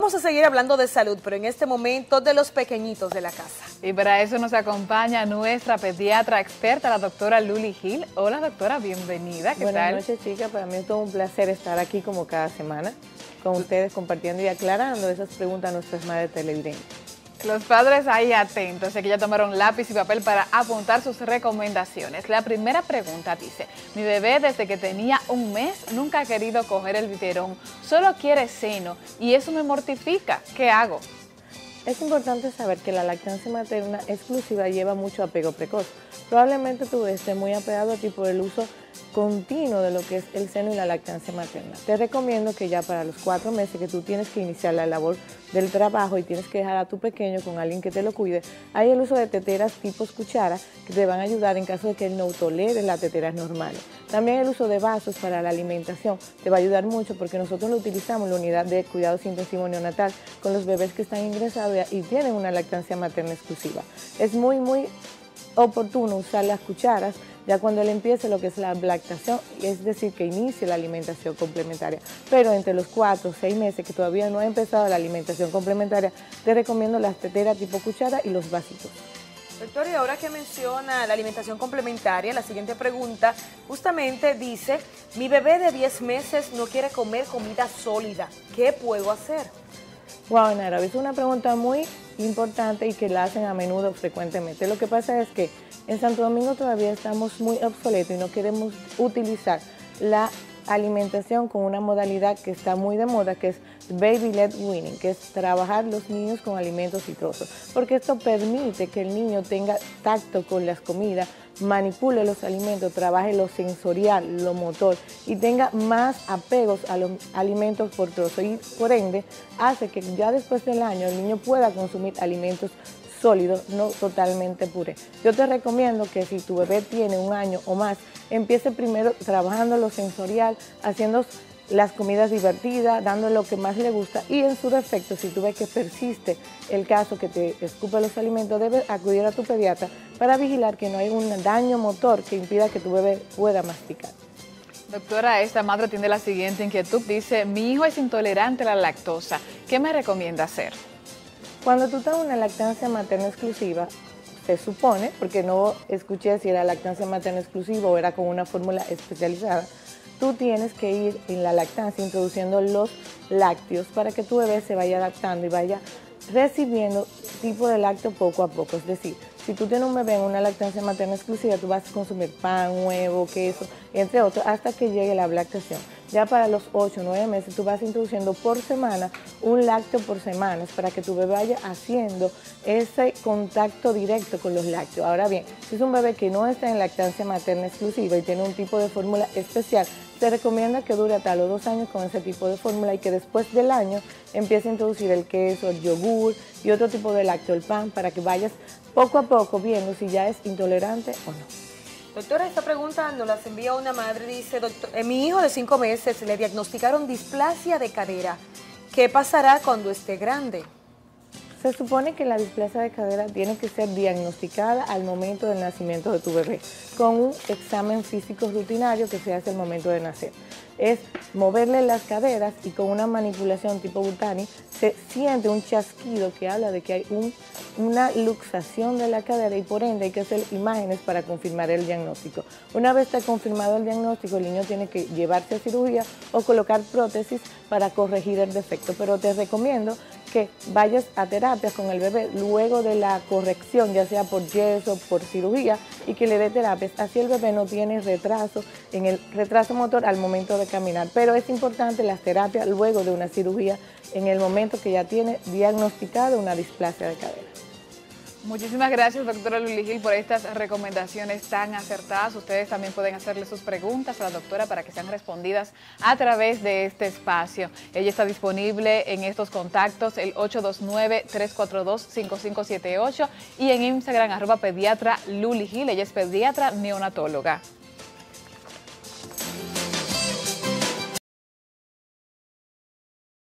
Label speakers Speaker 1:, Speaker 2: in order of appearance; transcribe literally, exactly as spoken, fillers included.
Speaker 1: Vamos a seguir hablando de salud, pero en este momento de los pequeñitos de la casa.
Speaker 2: Y para eso nos acompaña nuestra pediatra experta, la doctora Luli Gil. Hola doctora, bienvenida, ¿qué
Speaker 3: Buenas
Speaker 2: tal?
Speaker 3: Buenas noches chicas, para mí es todo un placer estar aquí como cada semana con ustedes compartiendo y aclarando esas preguntas a nuestras madres televidentes.
Speaker 2: Los padres ahí atentos, sé que ya tomaron lápiz y papel para apuntar sus recomendaciones. La primera pregunta dice, mi bebé desde que tenía un mes nunca ha querido coger el biberón, solo quiere seno y eso me mortifica, ¿qué hago?
Speaker 3: Es importante saber que la lactancia materna exclusiva lleva mucho apego precoz. Probablemente tu bebé esté muy apegado a ti por el uso continuo de lo que es el seno y la lactancia materna. Te recomiendo que ya para los cuatro meses que tú tienes que iniciar la labor del trabajo y tienes que dejar a tu pequeño con alguien que te lo cuide, hay el uso de teteras tipo cuchara que te van a ayudar en caso de que él no tolere las teteras normales. También el uso de vasos para la alimentación te va a ayudar mucho porque nosotros lo utilizamos en la unidad de cuidados intensivos neonatal con los bebés que están ingresados y tienen una lactancia materna exclusiva. Es muy, muy oportuno usar las cucharas ya cuando él empiece lo que es la lactación, es decir, que inicie la alimentación complementaria. Pero entre los cuatro o seis meses que todavía no ha empezado la alimentación complementaria, te recomiendo las teteras tipo cuchara y los vasitos.
Speaker 1: Doctor, y ahora que menciona la alimentación complementaria, la siguiente pregunta justamente dice, mi bebé de diez meses no quiere comer comida sólida, ¿qué puedo hacer?
Speaker 3: Wow, Nara, es una pregunta muy importante y que la hacen a menudo, frecuentemente. Lo que pasa es que en Santo Domingo todavía estamos muy obsoletos y no queremos utilizar la alimentación con una modalidad que está muy de moda, que es baby-led weaning, que es trabajar los niños con alimentos citrosos, porque esto permite que el niño tenga tacto con las comidas, manipule los alimentos, trabaje lo sensorial, lo motor y tenga más apegos a los alimentos por trozo y por ende hace que ya después del año el niño pueda consumir alimentos sólidos, no totalmente puré. Yo te recomiendo que si tu bebé tiene un año o más, empiece primero trabajando lo sensorial, haciendo las comidas divertidas, dando lo que más le gusta y en su defecto, si tú ves que persiste el caso que te escupe los alimentos, debes acudir a tu pediatra para vigilar que no hay un daño motor que impida que tu bebé pueda masticar.
Speaker 2: Doctora, esta madre tiene la siguiente inquietud, dice, mi hijo es intolerante a la lactosa, ¿qué me recomienda hacer?
Speaker 3: Cuando tú estás en una lactancia materna exclusiva, se supone, porque no escuché si era lactancia materna exclusiva o era con una fórmula especializada, tú tienes que ir en la lactancia introduciendo los lácteos para que tu bebé se vaya adaptando y vaya recibiendo tipo de lácteo poco a poco. Es decir, si tú tienes un bebé en una lactancia materna exclusiva, tú vas a consumir pan, huevo, queso, entre otros, hasta que llegue la lactación. Ya para los ocho o nueve meses tú vas introduciendo por semana un lácteo por semana para que tu bebé vaya haciendo ese contacto directo con los lácteos. Ahora bien, si es un bebé que no está en lactancia materna exclusiva y tiene un tipo de fórmula especial, se recomienda que dure hasta los dos años con ese tipo de fórmula y que después del año empiece a introducir el queso, el yogur y otro tipo de lácteo, el pan, para que vayas poco a poco viendo si ya es intolerante o no.
Speaker 1: Doctora, esta pregunta nos la envía una madre, dice, doctor, eh, mi hijo de cinco meses le diagnosticaron displasia de cadera. ¿Qué pasará cuando esté grande?
Speaker 3: Se supone que la displasia de cadera tiene que ser diagnosticada al momento del nacimiento de tu bebé, con un examen físico rutinario que se hace al momento de nacer. Es moverle las caderas y con una manipulación tipo Butani se siente un chasquido que habla de que hay un, una luxación de la cadera y por ende hay que hacer imágenes para confirmar el diagnóstico. Una vez está confirmado el diagnóstico, el niño tiene que llevarse a cirugía o colocar prótesis para corregir el defecto, pero te recomiendo que vayas a terapia con el bebé luego de la corrección, ya sea por yeso, por cirugía, y que le dé terapias. Así el bebé no tiene retraso en el retraso motor al momento de caminar. Pero es importante las terapias luego de una cirugía en el momento que ya tiene diagnosticada una displasia de cadera.
Speaker 2: Muchísimas gracias, doctora Luli Gil, por estas recomendaciones tan acertadas. Ustedes también pueden hacerle sus preguntas a la doctora para que sean respondidas a través de este espacio. Ella está disponible en estos contactos, el ocho dos nueve, tres cuatro dos, cinco cinco siete ocho y en Instagram, arroba pediatra Luli Gil. Ella es pediatra neonatóloga.